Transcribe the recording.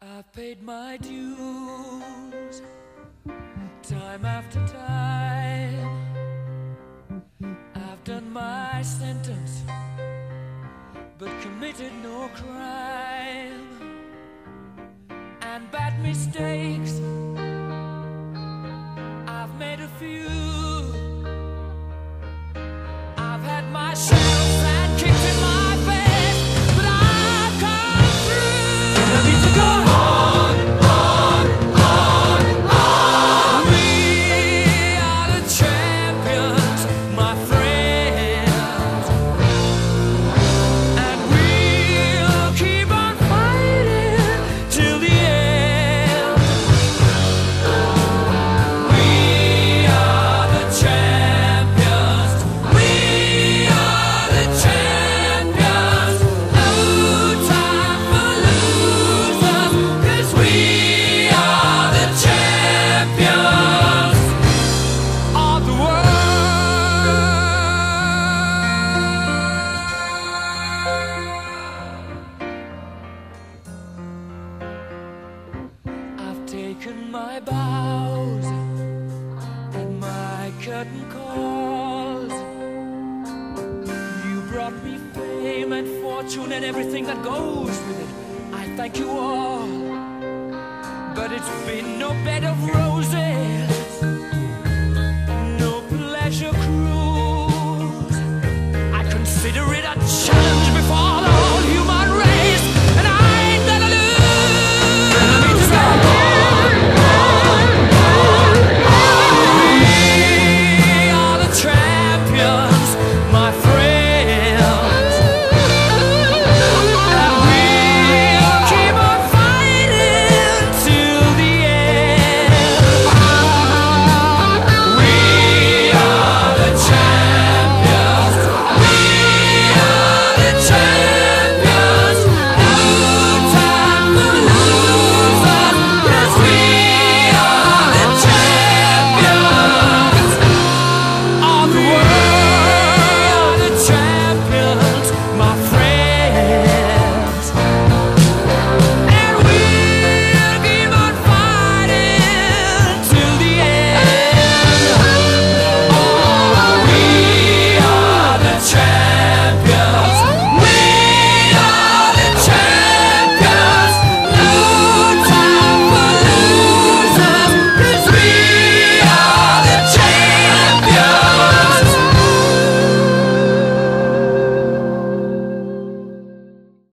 I've paid my dues time after time. I've done my sentence but committed no crime. And bad mistakes I've made a few. I've had my share of sand kicked in my face, but I've come through. I need to go on, on, on, on. We are the champions, my friends, and we'll keep on fighting till the end. We are the champions. We are the champions. No time for losers, 'cause we are the champions of the world. I've taken my bows and my curtain calls. You brought me fame and fortune and everything that goes with it. I thank you all, but it's been no bed of roses.